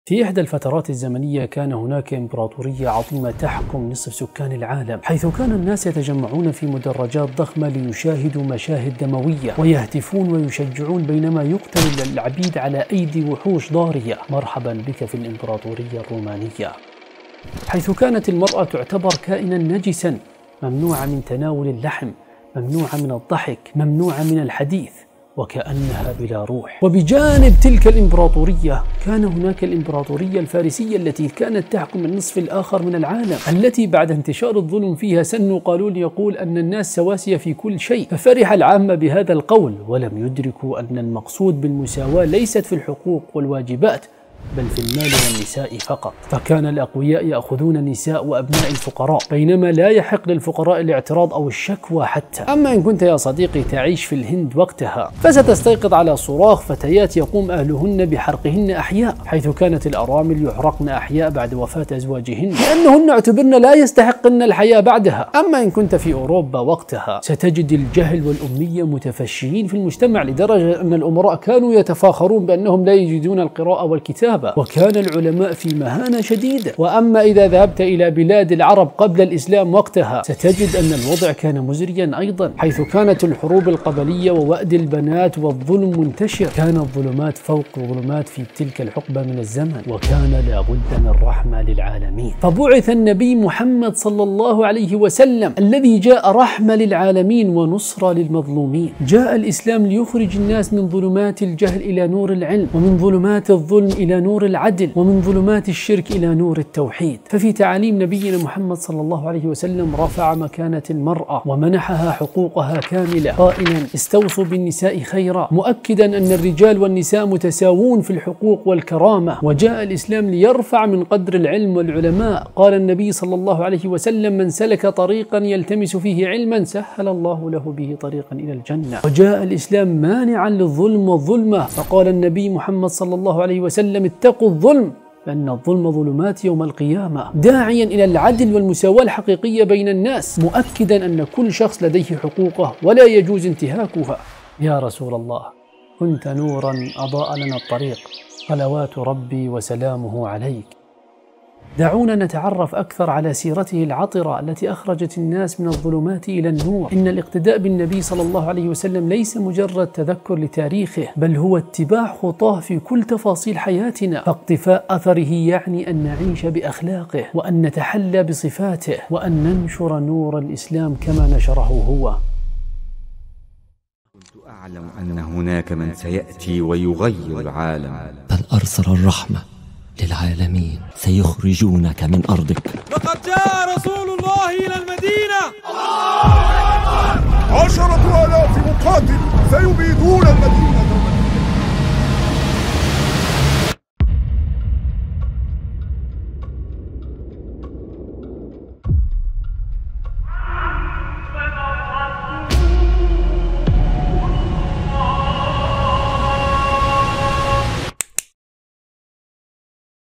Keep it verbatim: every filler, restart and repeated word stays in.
في إحدى الفترات الزمنية كان هناك إمبراطورية عظيمة تحكم نصف سكان العالم، حيث كان الناس يتجمعون في مدرجات ضخمة ليشاهدوا مشاهد دموية ويهتفون ويشجعون بينما يقتل العبيد على أيدي وحوش ضارية. مرحبا بك في الإمبراطورية الرومانية، حيث كانت المرأة تعتبر كائنا نجسا، ممنوعة من تناول اللحم، ممنوعة من الضحك، ممنوعة من الحديث، وكأنها بلا روح. وبجانب تلك الإمبراطورية كان هناك الإمبراطورية الفارسية التي كانت تحكم النصف الآخر من العالم، التي بعد انتشار الظلم فيها سنوا قانون يقول أن الناس سواسية في كل شيء، ففرح العامة بهذا القول ولم يدركوا أن المقصود بالمساواة ليست في الحقوق والواجبات بل في المال والنساء فقط. فكان الأقوياء يأخذون النساء وأبناء الفقراء، بينما لا يحق للفقراء الاعتراض أو الشكوى حتى. أما إن كنت يا صديقي تعيش في الهند وقتها فستستيقظ على صراخ فتيات يقوم أهلهن بحرقهن أحياء، حيث كانت الأرامل يحرقن أحياء بعد وفاة أزواجهن لأنهن اعتبرن لا يستحقن الحياة بعدها. أما إن كنت في أوروبا وقتها ستجد الجهل والأمية متفشيين في المجتمع، لدرجة أن الأمراء كانوا يتفاخرون بأنهم لا يجيدون القراءة والكتابة، وكان العلماء في مهانة شديدة. وأما إذا ذهبت إلى بلاد العرب قبل الإسلام وقتها ستجد أن الوضع كان مزريا أيضا، حيث كانت الحروب القبلية ووأد البنات والظلم منتشر. كانت ظلمات فوق ظلمات في تلك الحقبة من الزمن، وكان لابد من رحمة للعالمين. فبعث النبي محمد صلى الله عليه وسلم الذي جاء رحمة للعالمين ونصرة للمظلومين. جاء الإسلام ليخرج الناس من ظلمات الجهل إلى نور العلم، ومن ظلمات الظلم إلى نور العدل، ومن ظلمات الشرك إلى نور التوحيد. ففي تعاليم نبينا محمد صلى الله عليه وسلم رفع مكانة المرأة ومنحها حقوقها كاملة، قائلا استوصوا بالنساء خيرا، مؤكدا أن الرجال والنساء متساوون في الحقوق والكرامة. وجاء الإسلام ليرفع من قدر العلم والعلماء. قال النبي صلى الله عليه وسلم من سلك طريقا يلتمس فيه علما سهل الله له به طريقا إلى الجنة. وجاء الإسلام مانعا للظلم والظلمة، فقال النبي محمد صلى الله عليه وسلم اتقوا الظلم فإن الظلم ظلمات يوم القيامة، داعيا إلى العدل والمساواة الحقيقية بين الناس، مؤكدا أن كل شخص لديه حقوقه ولا يجوز انتهاكها. يا رسول الله كنت نورا أضاء لنا الطريق، صلوات ربي وسلامه عليك. دعونا نتعرف أكثر على سيرته العطرة التي أخرجت الناس من الظلمات إلى النور. إن الاقتداء بالنبي صلى الله عليه وسلم ليس مجرد تذكر لتاريخه، بل هو اتباع خطاه في كل تفاصيل حياتنا. فاقتفاء أثره يعني أن نعيش بأخلاقه، وأن نتحلى بصفاته، وأن ننشر نور الإسلام كما نشره هو. كنت أعلم أن هناك من سيأتي ويغير العالم، بل أرسل الرحمة للعالمين، سيخرجونك من أرضك. لقد جاء رسول الله إلى المدينة. عشرة آلاف مقاتل سيبيدون المدينة.